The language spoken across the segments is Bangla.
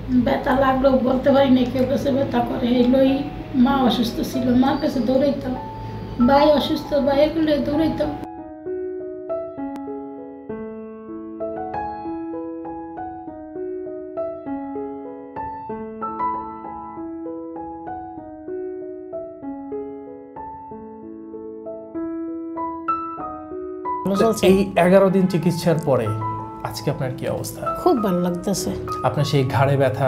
ব্যথা লাগলেও বলতে পারি না, কেউ কাছে ব্যথা করে। এগুলোই মা অসুস্থ ছিল, মার কাছে দৌড়াইতাম, ভাই অসুস্থ, ভাইয়ের গুলো দৌড়াইতাম। এই 11 দিন চিকিৎসার পরে আজকে আপনার কি অবস্থা? খুব ভালো লাগতেছে। আপনার সেই ঘাড়ে ব্যথা,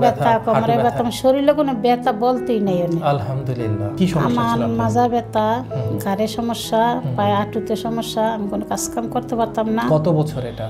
কোমরে ব্যথা, আমার শরীরে কোনো ব্যথা বলতেই নাই। আলহামদুলিল্লাহ। কি সমস্যা ছিল? আমার মাজা ব্যথা, ঘাড়ে সমস্যা, পায়ে হাঁটুতে সমস্যা, আমি কোনো কাজ কাম করতে পারতাম না। কত বছর এটা?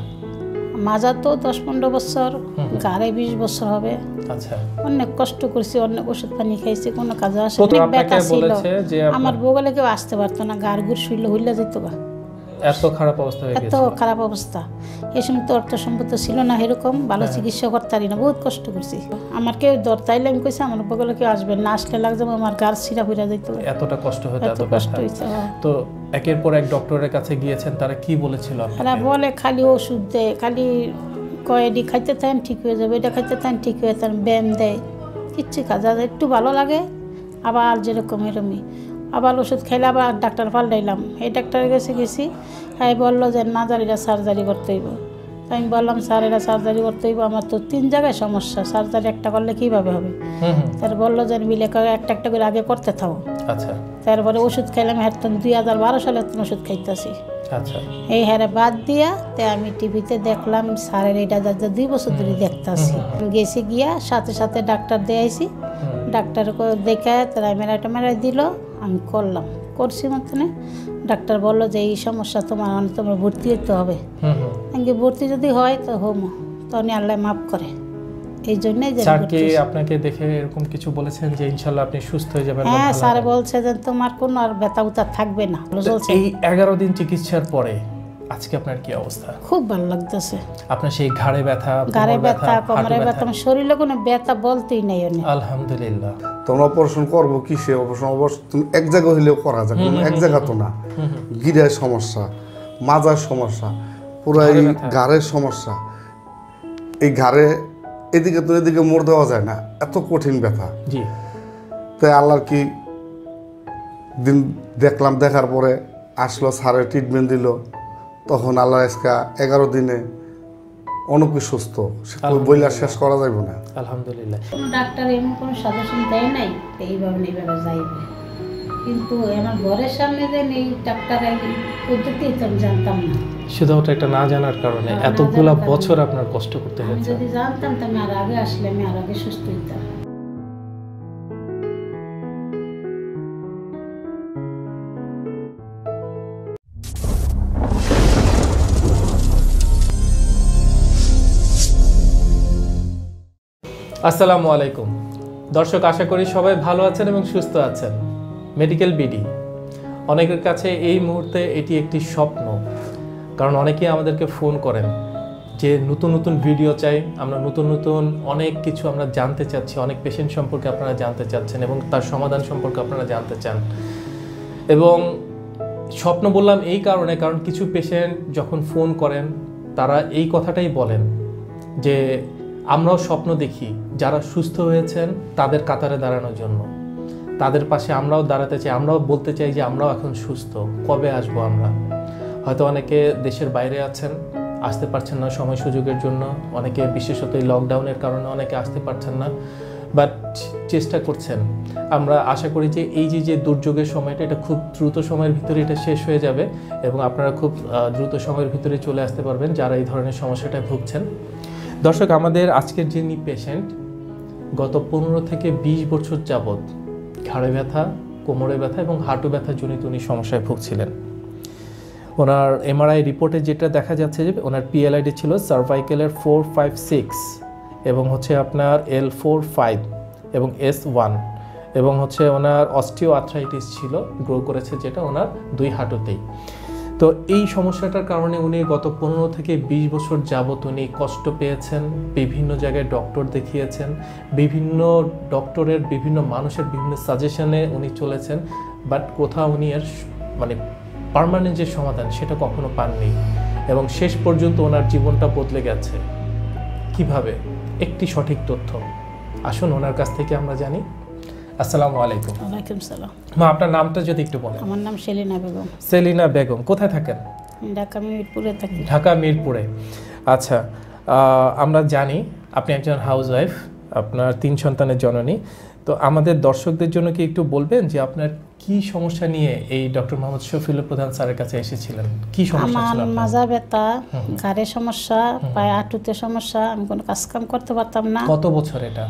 মাজা তো 10-15 বছর, ঘাড়ে 20 বছর হবে। আচ্ছা, অনেক কষ্ট করছি, অনেক ওষুধ পানি খাইছি, কোনো কাজে আসে। অনেক ব্যথা ছিল, আমার বগলে কেউ আসতে পারতো না, গাড় গুড় শুইলে হইলে যেত গা। এত খারাপ অবস্থা হয়ে গেছে? এত খারাপ অবস্থা। এই সময় তো অর্থ সম্পদ ছিল না, এরকম ভালো চিকিৎসা করতে পারি না, বহুত কষ্ট করছি। আমার কেউ ধরতাইলে আমি কইছি আমার বগলে কেউ আসবেন না, আসলে লাগছে আমার গাড় ছিঁড়া ফিরা যেত। এতটা কষ্ট হতো? এত কষ্ট হয়েছে। তো একের পর এক ডক্টরের কাছে গিয়েছেন, তারা কি বলেছিল? তারা বলে খালি ওষুধ দেয়, খালি কয়েডি খাইতে থাকেন ঠিক হয়ে যাবে, এটা খাইতে থাকেন ঠিক হয়ে যাবে, ব্যায়াম দেয়, কিচ্ছু কাজ একটু ভালো লাগে, আবার যেরকম এরকমই আবার ওষুধ খাইলে আবার ডাক্তার পাল্টাইলাম। এই ডাক্তারের কাছে গেছি, তাই বললো যে না জানি এটা সার্জারি করতে হইব। তাই আমি বললাম স্যার এটা সার্জারি করতে হইব, আমার তো 3 জায়গায় সমস্যা, সার্জারি একটা করলে কীভাবে হবে? তার বললো যে মিলে একটা একটা করে আগে করতে থাকো। আচ্ছা। তারপরে ওষুধ খাইলাম, হেরতন 2012 সালে ওষুধ খাইতেছি। আচ্ছা। এই হারে বাদ দিয়া তে আমি টিভিতে দেখলাম স্যারের এটা 2 বছর ধরে দেখতেছি। গেছি গিয়া সাথে সাথে ডাক্তার দেয়াইছি, ডাক্তার দেখে তারা মেরাই দিল, আমি করছি মতনে। ডাক্তার বললো যে এই সমস্যা তোমার ভর্তি হতে হবে। ভর্তি যদি হয় তো হোমো, তখন আল্লাহ মাফ করে। এই জন্যই যে আপনাকে দেখে এরকম কিছু বলেছেন যে ইনশাআল্লাহ আপনি সুস্থ হয়ে যাবেন? হ্যাঁ, স্যার বলছে যে তোমার কোনো আর ব্যথা উতা থাকবে না। এই 11 দিন চিকিৎসার পরে আজকে আপনার কি অবস্থা? খুব ভালো লাগতেছে। আপনার সেই ঘাড়ে ব্যথা, কোমরে ব্যথা, আমার শরীরে কোনো ব্যথা বলতেই নাই। আলহামদুলিল্লাহ। তোমরা অপারেশন করবো কিসে? অপারেশন তুমি এক জায়গা হইলেও করা যায়, এক জায়গা তো না। গিরায় সমস্যা, মাজার সমস্যা, পুরো এই ঘাড়ের সমস্যা। এই ঘাড়ে এদিকে তো এদিকে মোড় দেওয়া যায় না, এত কঠিন ব্যথা। জি। তাই আল্লাহর কি দিন দেখলাম, দেখার পরে আসলো স্যারের ট্রিটমেন্ট দিল, তখন আল্লাহ আজকে 11 দিনে অনেক সুস্থ, বইলা শেষ করা যাবে না। আলহামদুলিল্লাহ। ডাক্তার এমন কোনো সাজেশন দেয় নাই এইভাবে যাইবে, কিন্তু আমার ঘরের সামনে যে এই ডাক্তারের পদ্ধতি তো আমি জানতাম না। শুধুমাত্র একটা না জানার কারণে এতগুলা বছর আপনার কষ্ট করতে হয়েছে। যদি জানতাম তো আমি আর আগে আসলে আমি আর আগে সুস্থ হইতাম। আসসালামু আলাইকুম দর্শক, আশা করি সবাই ভালো আছেন এবং সুস্থ আছেন। মেডিকেল বিডি অনেকের কাছে এই মুহূর্তে এটি একটি স্বপ্ন, কারণ অনেকেই আমাদেরকে ফোন করেন যে নতুন নতুন ভিডিও চাই, আমরা নতুন নতুন অনেক কিছু আমরা জানতে চাচ্ছি, অনেক পেশেন্ট সম্পর্কে আপনারা জানতে চাচ্ছেন এবং তার সমাধান সম্পর্কে আপনারা জানতে চান। এবং স্বপ্ন বললাম এই কারণে, কারণ কিছু পেশেন্ট যখন ফোন করেন তারা এই কথাটাই বলেন যে আমরাও স্বপ্ন দেখি যারা সুস্থ হয়েছেন তাদের কাতারে দাঁড়ানোর জন্য, তাদের পাশে আমরাও দাঁড়াতে চাই, আমরাও বলতে চাই যে আমরাও এখন সুস্থ, কবে আসবো আমরা। হয়তো অনেকে দেশের বাইরে আছেন, আসতে পারছেন না সময় সুযোগের জন্য, অনেকে বিশেষত এই লকডাউনের কারণে অনেকে আসতে পারছেন না, বাট চেষ্টা করছেন। আমরা আশা করি যে এই যে দুর্যোগের সময়টা, এটা খুব দ্রুত সময়ের ভিতরে এটা শেষ হয়ে যাবে এবং আপনারা খুব দ্রুত সময়ের ভিতরে চলে আসতে পারবেন যারা এই ধরনের সমস্যাটায় ভুগছেন। দর্শক, আমাদের আজকের যিনি পেশেন্ট গত 15 থেকে 20 বছর যাবৎ ঘাড়ে ব্যথা, কোমরে ব্যথা এবং হাঁটু ব্যথা জনিত উনি সমস্যায় ভুগছিলেন। ওনার এমআরআই রিপোর্টে যেটা দেখা যাচ্ছে যে ওনার পিএলআইডি ছিল সার্ভাইকেলের 4-5-6 এবং হচ্ছে আপনার L4-5 এবং S1 এবং হচ্ছে ওনার অস্টিও আর্থ্রাইটিস ছিল, গ্রো করেছে যেটা ওনার 2 হাঁটুতেই। তো এই সমস্যাটার কারণে উনি গত 15 থেকে 20 বছর যাবৎ উনি কষ্ট পেয়েছেন, বিভিন্ন জায়গায় ডক্টর দেখিয়েছেন, বিভিন্ন ডক্টরের বিভিন্ন মানুষের বিভিন্ন সাজেশনে উনি চলেছেন, বাট কোথাও উনি এর মানে পার্মানেন্ট যে সমাধান সেটা কখনো পাননি এবং শেষ পর্যন্ত ওনার জীবনটা বদলে গেছে। কিভাবে? একটি সঠিক তথ্য। আসুন ওনার কাছ থেকে আমরা জানি। আসসালামু আলাইকুম। ওয়ালাইকুম সালাম। মা, আপনার নামটা যদি একটু বলেন। আমার নাম সেলিনা বেগম। সেলিনা বেগম, কোথায় থাকেন? ঢাকা মিরপুরে থাকি। ঢাকা মিরপুরে। আচ্ছা, আমরা জানি আপনি একজন হাউসওয়াইফ, আপনার 3 সন্তানের জননী। তো আমাদের দর্শকদের জন্য কি একটু বলবেন যে আপনার কি সমস্যা নিয়ে এই ডক্টর মোহাম্মদ শফিউল প্রধান স্যারের কাছে এসেছিলেন? কি সমস্যা ছিল আমার আপনার? মাজা ব্যথা, ঘাড়ে সমস্যা, পায়ে হাঁটুতে সমস্যা, আমি কোনো কাজ কাম করতে পারতাম না। কত বছর এটা?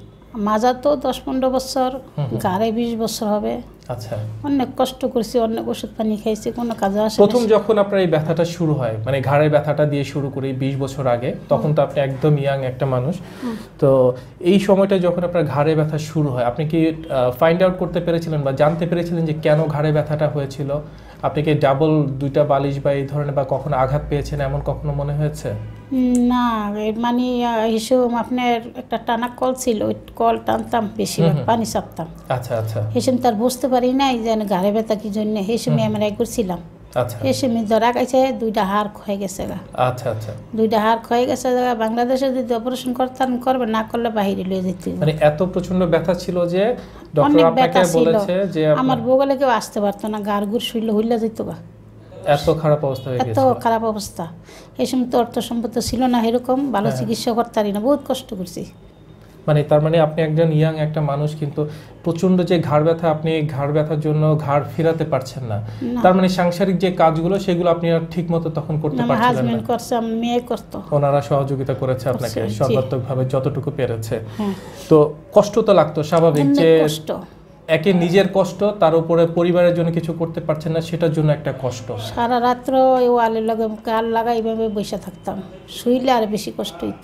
মাজা তো 10-15 বছর, ঘাড়ে 20 বছর হবে। আচ্ছা, অনেক কষ্ট করছি, অনেক ওষুধ পানি খাইছি, কোনো কাজে আসে না। প্রথম যখন আপনার এই ব্যথাটা শুরু হয়, মানে ঘাড়ের ব্যথাটা দিয়ে শুরু করি 20 বছর আগে, তখন তো আপনি একদম ইয়াং একটা মানুষ। তো এই সময়টা যখন আপনার ঘাড়ে ব্যথা শুরু হয়, আপনি কি ফাইন্ড আউট করতে পেরেছিলেন বা জানতে পেরেছিলেন যে কেন ঘাড়ে ব্যথাটা হয়েছিল? আপনি কি ডাবল 2টা বালিশ বা এই ধরনের বা কখনো আঘাত পেয়েছেন এমন কখনো মনে হয়েছে? না, মানে হিসেব আপনার একটা টানা কল ছিল, ওই কল টানতাম, বেশি পানি চাপতাম। আচ্ছা আচ্ছা হিসেব তার বুঝতে পারি নাই যে ঘাড়ে ব্যথা কি জন্য। হিসেবে আমরা করছিলাম, আচ্ছা হিসেবে ধরা গেছে 2টা হাড় ক্ষয়ে গেছে গা। আচ্ছা আচ্ছা। 2টা হাড় ক্ষয়ে গেছে গা। বাংলাদেশে যদি অপারেশন করতাম করবে, না করলে বাইরে লিয়ে যেতে হবে। মানে এত প্রচন্ড ব্যথা ছিল যে ডক্টর অনেক আপনাকে ব্যথা ছিল, বলেছে যে আমার বগলে কেউ আসতে পারতো না, গাড় গুড় শুইলে হইলে যেত গা। এত খারাপ অবস্থা হয়ে এত গেছে। খারাপ অবস্থা। এই সময় তো অর্থ সম্পদ ছিল না, এরকম ভালো চিকিৎসা করতে পারি না, বহুত কষ্ট করছি। মানে তার মানে আপনি একজন ইয়াং একটা মানুষ, কিন্তু প্রচন্ড যে ঘাড় ব্যথা, আপনি ঘাড় ব্যথার জন্য ঘাড় ফেরাতে পারছেন না। তার মানে সাংসারিক যে কাজগুলো সেগুলো আপনি আর ঠিক মতো তখন করতে আমার পারছিলেন হাজবেন্ড না। করছে, আমার মেয়ে করতো। ওনারা সহযোগিতা করেছে আপনাকে করছে, জি। সর্বাত্মকভাবে যতটুকু পেরেছে। হ্যাঁ, তো কষ্ট তো লাগতো স্বাভাবিক, অনেক যে কষ্ট। একে নিজের কষ্ট, তার উপরে পরিবারের জন্য কিছু করতে পারছেন না, সেটার জন্য একটা কষ্ট। সারা রাত্র এই ওয়ালের লগে গাল লাগা এইভাবে বসে থাকতাম, শুইলে আর বেশি কষ্ট হইতো।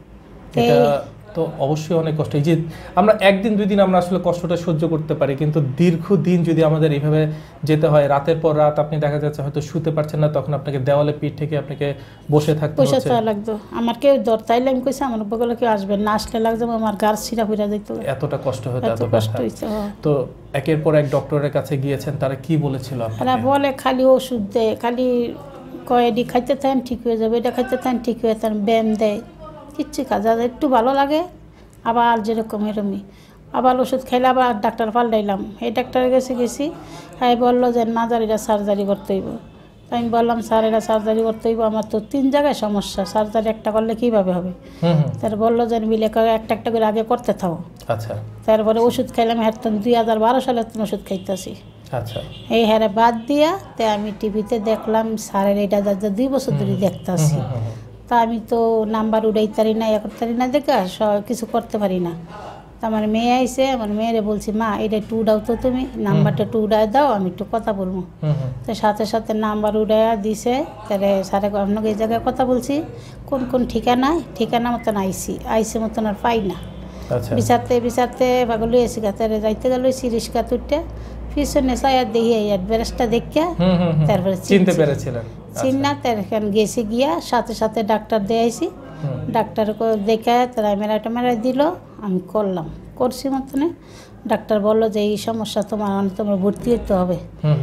এটা তো অবশ্যই অনেক কষ্ট। এই যে আমরা 1 দিন 2 দিন আমরা আসলে কষ্টটা সহ্য করতে পারি, কিন্তু দীর্ঘদিন যদি আমাদের এইভাবে যেতে হয়, রাতের পর রাত আপনি দেখা যাচ্ছে হয়তো শুতে পারছেন না, তখন আপনাকে দেওয়ালে পিঠ থেকে আপনাকে বসে থাকতে পয়সা হচ্ছে। চাওয়া লাগতো। আমার কেউ ধরতাইলে আমি কইছি আমার বগলে কেউ আসবে না, আসলে লাগতো আমার গার ছিঁড়া ফিরা যেত। এতটা কষ্ট হতো, এত এত কষ্ট ব্যথা। হইতো। তো একের পর এক ডক্টরের কাছে গিয়েছেন, তারা কি বলেছিল এরা আপনাকে? বলে খালি ওষুধ দেয়, খালি কয়েদি খাইতে থাকেন ঠিক হয়ে যাবে, এটা খাইতে থাকেন ঠিক হয়ে থাকেন, ব্যায়াম দেয়, কিচ্ছু কাজ একটু ভালো লাগে, আবার যেরকম এরমই। আবার ওষুধ খাইলে আবার ডাক্তার পাল্টাইলাম। এই ডাক্তারের কাছে গেছি, তাই বললো যে মাজার এটা সার্জারি করতে হইব। তাই আমি বললাম স্যার এটা সার্জারি করতে হইব, আমার তো 3 জায়গায় সমস্যা, সার্জারি একটা করলে কীভাবে হবে? তার বললো যে মিলে একটা একটা করে আগে করতে থাকো। আচ্ছা তারপরে ওষুধ খাইলাম, হারতাম 2012 সালে ওষুধ খাইতেছি। আচ্ছা। এই হারে বাদ দিয়া তে আমি টিভিতে দেখলাম স্যারের এটা যা 2 বছর ধরে দেখতেছি। তা আমি তো নাম্বার উড়াইতারি না, করতারি না, দেখে কিছু করতে পারি না। তা আমার মেয়ে আইসে, আমার মেয়েরে বলছি মা এটা একটু উড়াও তো, তুমি নাম্বারটা একটু উড়াই দাও, আমি একটু কথা বলবো। তো সাথে সাথে নাম্বার উড়াইয়া দিছে। তাহলে স্যারে আপনাকে এই জায়গায় কথা বলছি, কোন কোন ঠিকানা মতন আইসে মতন আর পাই না। আচ্ছা বিচারতে পাগল হয়েছি গা। তারে যাইতে গেল রিক্সা তুলতে, পিছনে চাইয়া দেখি অ্যাডভারেসটা দেখে তারপরে চিনতে পেরেছিলেন? চিন্না তার এখানে গেছি, গিয়া সাথে সাথে ডাক্তার দেয়াইছি। ডাক্তার দেখে তারা মেরা দিল, আমি করছি মতনে। ডাক্তার বললো যে এই সমস্যা তোমার ভর্তি হতে হবে।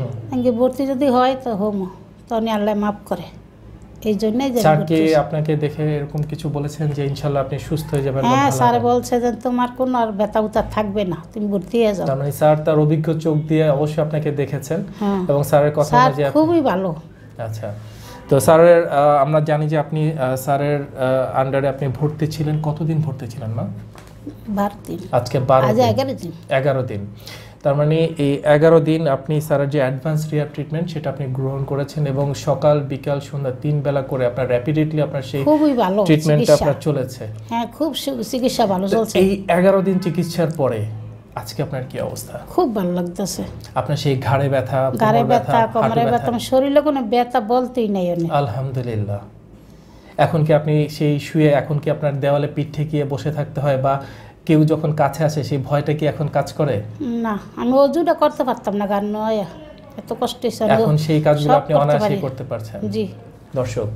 ভর্তি যদি হয় তো হোমো, তখন আল্লাহ মাফ করে। এই জন্যই যে স্যার কি আপনাকে দেখে এরকম কিছু বলেছেন যে ইনশাআল্লাহ আপনি সুস্থ হয়ে যাবেন? হ্যাঁ, স্যার বলছে যে তোমার কোনো আর ব্যথা উতা থাকবে না, তুমি ভর্তি হয়ে যাও। তার মানে স্যার তার অভিজ্ঞ চোখ দিয়ে অবশ্যই আপনাকে দেখেছেন এবং স্যারের কথা স্যার অনুযায়ী খুবই ভালো। আচ্ছা, তো স্যারের আমরা জানি যে আপনি স্যারের আন্ডারে আপনি ভর্তি ছিলেন। কতদিন ভর্তি ছিলেন মা? 12 দিন। আজকে 12 দিন। 11 দিন। 11 দিন। তার মানে এই 11 দিন আপনি স্যারের যে অ্যাডভান্স রিহ্যাব ট্রিটমেন্ট সেটা আপনি গ্রহণ করেছেন এবং সকাল বিকাল সন্ধ্যা 3 বেলা করে আপনার র্যাপিডলি আপনার সেই খুবই ভালো ট্রিটমেন্টটা আপনার চলেছে। হ্যাঁ, খুব চিকিৎসা ভালো চলছে। এই 11 দিন চিকিৎসার পরে আজকে আপনার কি অবস্থা? খুব ভালো লাগতেছে। আপনার সেই ঘাড়ে ব্যথা, কোমরে ব্যথা, আমার শরীরে কোনো ব্যথা বলতেই নাই। আলহামদুলিল্লাহ। এখন কি আপনি সেই শুয়ে, এখন কি আপনার দেওয়ালে পিঠ ঠেকিয়ে বসে থাকতে হয় বা কেউ যখন কাছে আসে সেই ভয়টা কি এখন কাজ করে? না, আমি ওজুটা করতে পারতাম না, গান নয় এত কষ্ট। এখন সেই কাজগুলো আপনি অনায়াসেই করতে পারছেন। জি দর্শক,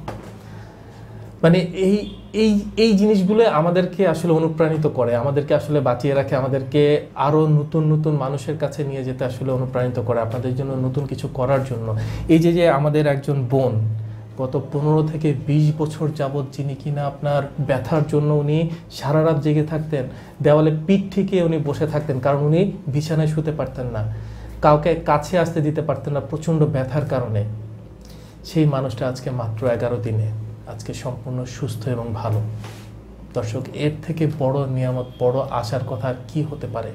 মানে এই এই এই জিনিসগুলো আমাদেরকে আসলে অনুপ্রাণিত করে, আমাদেরকে আসলে বাঁচিয়ে রাখে, আমাদেরকে আরও নতুন নতুন মানুষের কাছে নিয়ে যেতে আসলে অনুপ্রাণিত করে, আপনাদের জন্য নতুন কিছু করার জন্য। এই যে আমাদের একজন বোন গত 15 থেকে 20 বছর যাবৎ যিনি কিনা আপনার ব্যথার জন্য উনি সারা রাত জেগে থাকতেন, দেওয়ালে পিঠ ঠেকিয়ে উনি বসে থাকতেন, কারণ উনি বিছানায় শুতে পারতেন না, কাউকে কাছে আসতে দিতে পারতেন না প্রচণ্ড ব্যথার কারণে। সেই মানুষটা আজকে মাত্র 11 দিনে আজকে সম্পূর্ণ সুস্থ এবং ভালো। দর্শক, এর থেকে বড় নিয়ামত, বড় আশার কথা আর কি হতে পারে?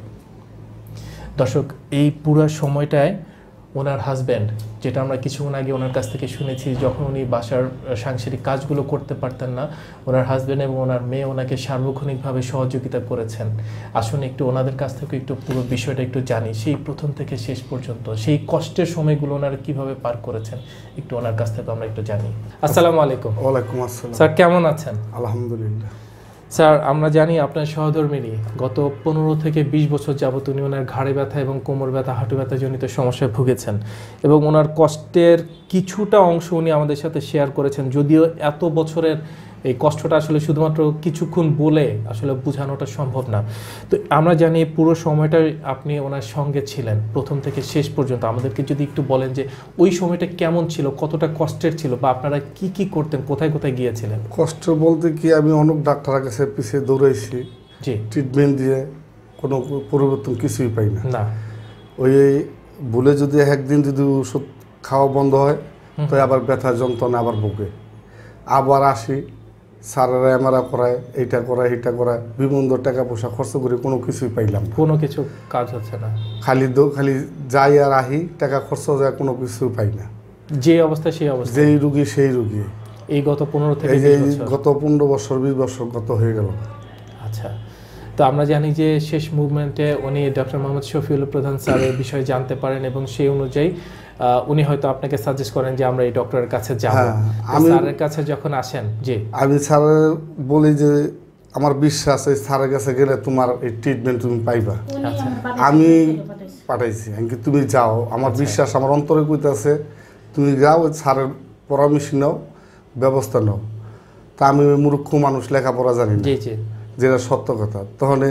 দর্শক, এই পুরো সময়টায় ওনার হাজব্যান্ড, যেটা আমরা কিছুক্ষণ আগে ওনার কাছ থেকে শুনেছি, যখন উনি বাসার সাংসারিক কাজগুলো করতে পারতেন না, ওনার হাজব্যান্ড এবং ওনার মেয়ে ওনাকে সার্বক্ষণিকভাবে সহযোগিতা করেছেন। আসুন একটু ওনাদের কাছ থেকে একটু পুরো বিষয়টা একটু জানি, সেই প্রথম থেকে শেষ পর্যন্ত সেই কষ্টের সময়গুলো ওনারা কিভাবে পার করেছেন, একটু ওনার কাছ থেকে আমরা একটু জানি। আসসালামু আলাইকুম। ওয়ালাইকুম আসসালাম। স্যার, কেমন আছেন? আলহামদুলিল্লাহ। স্যার, আমরা জানি আপনার সহধর্মিনী গত 15 থেকে 20 বছর যাবত উনি ওনার ঘাড়ে ব্যথা এবং কোমর ব্যথা, হাঁটু ব্যথা জনিত সমস্যায় ভুগেছেন এবং ওনার কষ্টের কিছুটা অংশ উনি আমাদের সাথে শেয়ার করেছেন। যদিও এত বছরের এই কষ্টটা আসলে শুধুমাত্র কিছুক্ষণ বলে আসলে বোঝানোটা সম্ভব না। তো আমরা জানি পুরো সময়টা আপনি ওনার সঙ্গে ছিলেন প্রথম থেকে শেষ পর্যন্ত। আমাদেরকে যদি একটু বলেন যে ওই সময়টা কেমন ছিল, কতটা কষ্টের ছিল, বা আপনারা কি কি করতেন, কোথায় কোথায় গিয়েছিলেন? কষ্ট বলতে কি, আমি অনেক ডাক্তারের কাছে পিছিয়ে দৌড়াইছি, জি, ট্রিটমেন্ট দিয়ে কোনো পরিবর্তন কিছুই পাই না। না, ওই ভুলে যদি একদিন যদি ওষুধ খাওয়া বন্ধ হয় তো আবার ব্যথা যন্ত্রণা আবার বুকে আবার আসি, স্যারেরা এমআরআই করায়, এইটা করায় এইটা করায়, বিভিন্ন টাকা পয়সা খরচ করে কোনো কিছুই পাইলাম না, কোনো কিছু কাজ হচ্ছে না। খালি যাই আর আহি, টাকা খরচ যায়, কোনো কিছু পাই না। যে অবস্থা সেই অবস্থা, যেই রুগী সেই রুগী। এই গত 15 থেকে এই যে 20 বছর। গত 15 বছর 20 বছর গত হয়ে গেল। আচ্ছা, তো আমরা জানি যে শেষ মুভমেন্টে উনি ডক্টর মোহাম্মদ শফিউল প্রধান স্যারের বিষয়ে জানতে পারেন এবং সেই অনুযায়ী উনি হয়তো আপনাকে সাজেস্ট করেন যে আমরা এই ডক্টরের কাছে যাব। স্যারের কাছে যখন আসেন, জি, আমি স্যারের বলি যে আমার বিশ্বাস এই স্যারের কাছে গেলে তোমার এই ট্রিটমেন্ট তুমি পাইবা। আমি পাঠাইছি, আমি তুমি যাও, আমার বিশ্বাস আমার অন্তরে কইতাছে তুমি যাও, স্যারের পরামর্শ নাও, ব্যবস্থা নাও। তা আমি মূর্খ মানুষ, লেখাপড়া জানি না, যেটা সত্য কথা। তখন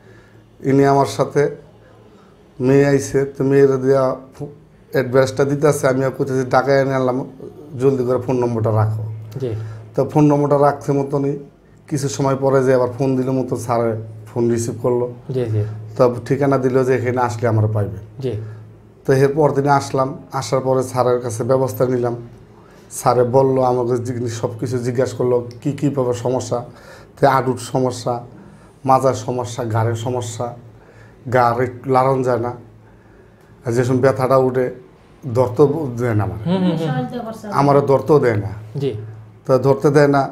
ইনি আমার সাথে মেয়ে আইসে, তো মেয়েরা দেওয়া অ্যাডভাইসটা দিতেছে, আমি কোথায় টাকা এনে আনলাম, জলদি করে ফোন নম্বরটা রাখো। তো ফোন নম্বরটা রাখতে মতনই কিছু সময় পরে যে আবার ফোন দিল মতো স্যারে ফোন রিসিভ করলো, তো ঠিকানা দিল যে এখানে আসলে আমার পাইবে। তো এর পর দিনে আসলাম, আসার পরে স্যারের কাছে ব্যবস্থা নিলাম। স্যারে বললো, আমাকে সব কিছু জিজ্ঞাসা করলো কী কীভাবে সমস্যা। তো হাঁটুর সমস্যা, মাজার সমস্যা, ঘাড়ের সমস্যা, ঘাড় একটু লাড়ন যায় না, আর যে সময় ব্যথাটা উঠে ধরতে দেয় না, আমারও ধরতেও দেয় না। তো ধরতে দেয় না,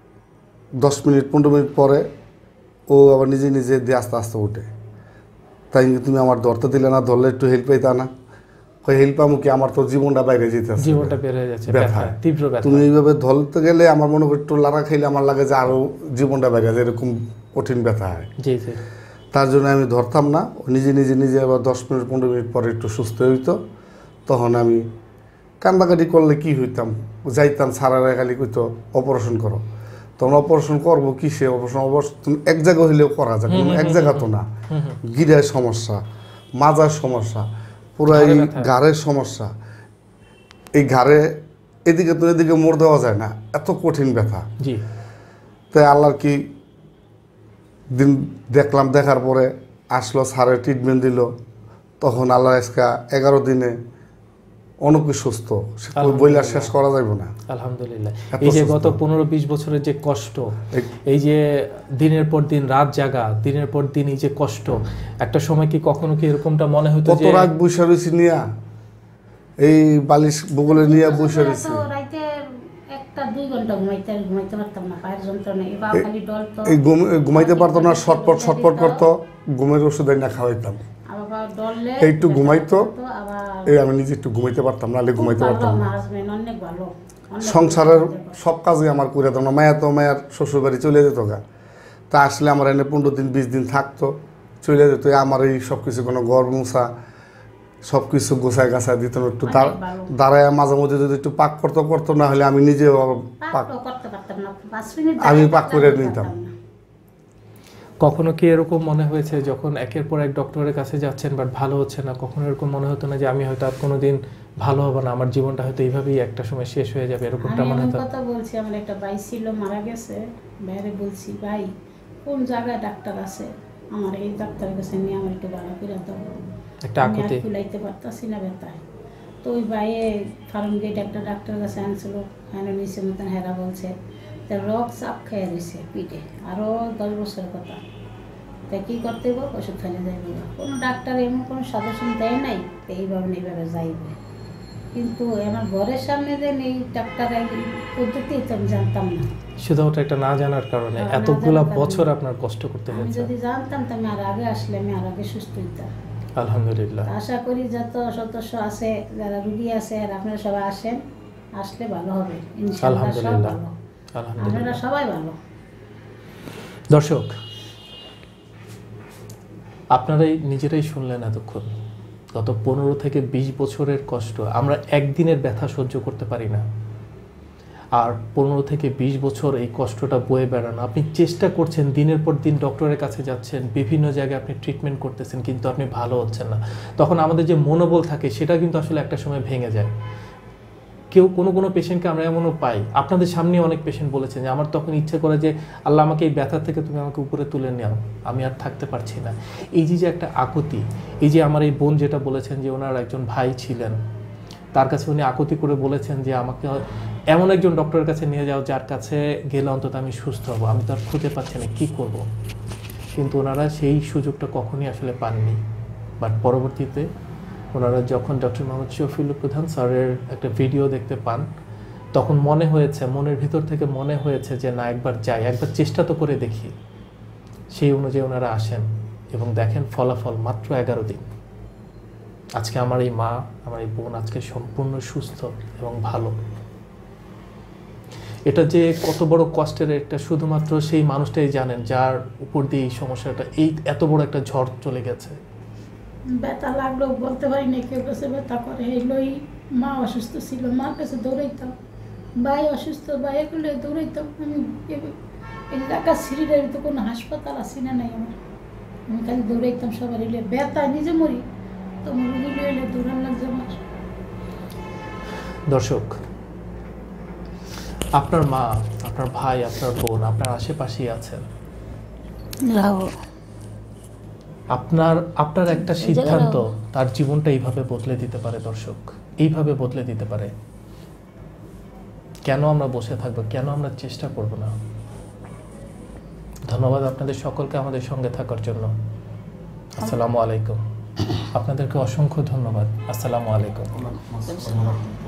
10 মিনিট 15 মিনিট পরে ও আবার নিজে নিজে দিয়ে আস্তে আস্তে উঠে। তাই তুমি আমার ধরতে দিলে না, ধরলে একটু হেল্প পাইতা না। হেল্প পাবো কি, আমার তো জীবনটা বাইরে যেতে, জীবনটা বের হয়ে যাচ্ছে, ব্যথা, তীব্র ব্যথা। তুমি এইভাবে ধরতে গেলে আমার মনে করি একটু লাড়া খাইলে আমার লাগে যে আরও জীবনটা বাইরে যায়, এরকম কঠিন ব্যথা হয়। তার জন্য আমি ধরতাম না, নিজে নিজে নিজে আবার 10 মিনিট 15 মিনিট পরে একটু সুস্থ হইতো। তখন আমি কান্দাকাটি করলে কি হইতাম, যাইতাম, সারারা খালি কইতো অপারেশন করো। তখন অপারেশন করবো কিসে, অপারেশন এক জায়গা হইলেও করা যায়, এক জায়গা তো না। গিরার সমস্যা, মাজার সমস্যা, পুরো এই ঘাড়ের সমস্যা, এই ঘাড়ে এদিকে তো এদিকে মোড় দেওয়া যায় না, এত কঠিন ব্যথা। তাই আল্লাহর কি দিন দেখলাম, দেখার পরে আসলো, স্যারের ট্রিটমেন্ট দিল। তখন আল্লাহ আজকে 11 দিনে অনেক সুস্থ, বইলা শেষ করা যাবে না। আলহামদুলিল্লাহ। এই যে গত 15-20 বছরের যে কষ্ট, এই যে দিনের পর দিন রাত জাগা, দিনের পর দিন এই যে কষ্ট, একটা সময় কি কখনো কি এরকমটা মনে হতো কত রাত বসে রয়েছি নিয়া, এই বালিশ বগলে নিয়ে বসে রয়েছি, ঘুমাইতে পারতো না, ছটপট করতো, ঘুমের ওষুধ না খাওয়াইতাম, একটু ঘুমাইতো, আমি নিজে একটু ঘুমাইতে পারতাম না, ঘুমাইতে পারতাম না। সংসারের সব কাজে আমার করে দিতাম না। মায়া তো মায়ার শ্বশুর বাড়ি চলে যেত গা, তা আসলে আমার এনে 15 দিন 20 দিন থাকতো, চলে যেত। আমার এই সব কিছু কোনো ঘর মুছা সব কিছু গোছায় গাছায় দিত, একটু দাঁড়ায় মাঝে মধ্যে যদি একটু পাক করতো, না হলে আমি নিজে পাক করে নিতাম। কখনো কি এরকম মনে হয়েছে যখন একের পর এক ডক্টরের কাছে যাচ্ছেন বাট ভালো হচ্ছে না, কখনো এরকম মনে হতো না যে আমি হয়তো আর কোনোদিন ভালো হবো না, আমার জীবনটা হয়তো এইভাবেই একটা সময় শেষ হয়ে যাবে, এরকমটা আমি মনে এমন হতো? কথা বলছি, আমার একটা ভাই ছিল মারা গেছে, বাইরে বলছি ভাই কোন জায়গায় ডাক্তার আছে, আমার এই ডাক্তারের কাছে নিয়ে আমার একটু ভালো করে দাও, একটা আমি আর আকুতি। কুলাইতে পারতাছি না ব্যথায়। তো ওই ভাইয়ে ফার্ম গেট একটা ডাক্তারের কাছে আনছিল, হ্যাঁ নিচে মতন হেরা বলছে তার রক চাপ খেয়ে রয়েছে পিঠে, আরও 10 বছরের কথা। তাই কী করতে হইব, ওষুধ খাইলে যাইব। কোনো ডাক্তার এমন কোনো সাজেশন দেয় নাই এইভাবে যাইবে, কিন্তু আমার ঘরের সামনে যে এই ডাক্তার এই পদ্ধতি তো আমি জানতাম না। শুধুমাত্র একটা না জানার কারণে না এতগুলা জানার বছর কারণে। আপনার কষ্ট করতে আমি হয়েছে। যদি জানতাম তো আমি আর আগে আসলে আমি আর আগে সুস্থ হইতাম। আলহামদুলিল্লাহ। আশা করি যত সদস্য আছে, যারা রুগী আছে, আর আপনারা সবাই আসেন, আসলে ভালো হবে ইনশাআল্লাহ। সব আলহামদুলিল্লাহ। ভালো, আপনারা আলহামদুলিল্লাহ। সবাই ভালো। দর্শক, আপনারাই নিজেরাই শুনলেন এতক্ষণ গত 15 থেকে 20 বছরের কষ্ট। আমরা একদিনের ব্যথা সহ্য করতে পারি না, আর 15 থেকে 20 বছর এই কষ্টটা বয়ে বেড়ানো। আপনি চেষ্টা করছেন, দিনের পর দিন ডক্টরের কাছে যাচ্ছেন, বিভিন্ন জায়গায় আপনি ট্রিটমেন্ট করতেছেন, কিন্তু আপনি ভালো হচ্ছেন না। তখন আমাদের যে মনোবল থাকে সেটা কিন্তু আসলে একটা সময় ভেঙে যায়। কেউ কোনো পেশেন্টকে আমরা এমনও পাই, আপনাদের সামনে অনেক পেশেন্ট বলেছেন যে আমার তখন ইচ্ছে করে যে আল্লাহ আমাকে এই ব্যথা থেকে তুমি আমাকে উপরে তুলে নাও, আমি আর থাকতে পারছি না। এই যে একটা আকুতি, এই যে আমার এই বোন যেটা বলেছেন যে ওনার একজন ভাই ছিলেন, তার কাছে উনি আকুতি করে বলেছেন যে আমাকে এমন একজন ডক্টরের কাছে নিয়ে যাও যার কাছে গেলে অন্তত আমি সুস্থ হব, আমি তো আর খুঁজে পাচ্ছি না কী করব। কিন্তু ওনারা সেই সুযোগটা কখনই আসলে পাননি। বাট পরবর্তীতে ওনারা যখন ডক্টর মোহাম্মদ শফিউল প্রধান স্যারের একটা ভিডিও দেখতে পান, তখন মনে হয়েছে, মনের ভিতর থেকে মনে হয়েছে যে না, একবার যাই, একবার চেষ্টা তো করে দেখি। সেই অনুযায়ী ওনারা আসেন এবং দেখেন ফলাফল মাত্র 11 দিন। আজকে আমার এই মা, আমার এই বোন আজকে সম্পূর্ণ সুস্থ এবং ভালো। এটা যে কত বড় কষ্টের একটা শুধুমাত্র সেই মানুষটাই জানেন যার উপর দিয়ে এই সমস্যাটা, এই এত বড় একটা ঝড় চলে গেছে। ব্যথা লাগলেও বলতে পারি না, কেউ কাছে ব্যথা করে। এইগুলোই মা অসুস্থ ছিল, মার কাছে দৌড়াইতাম, ভাই অসুস্থ, ভাইয়ের করলে দৌড়াইতাম। আমি এই ঢাকা সিঁড়ির তো কোনো হাসপাতাল আছে না নাই আমার, আমি খালি দৌড়াইতাম সবার এলে। ব্যথা নিজে মরি, তো রুগী এলে দৌড়ান লাগছে আমার। দর্শক, আপনার মা, আপনার ভাই, আপনার বোন আপনার আশেপাশেই আছেন। আপনার একটা সিদ্ধান্ত তার জীবনটা এইভাবে বদলে দিতে পারে। দর্শক, এইভাবে বদলে দিতে পারে। কেন আমরা বসে থাকবো? কেন আমরা চেষ্টা করব না? ধন্যবাদ আপনাদের সকলকে আমাদের সঙ্গে থাকার জন্য। আসসালামু আলাইকুম। আপনাদেরকে অসংখ্য ধন্যবাদ। আসসালামু আলাইকুম।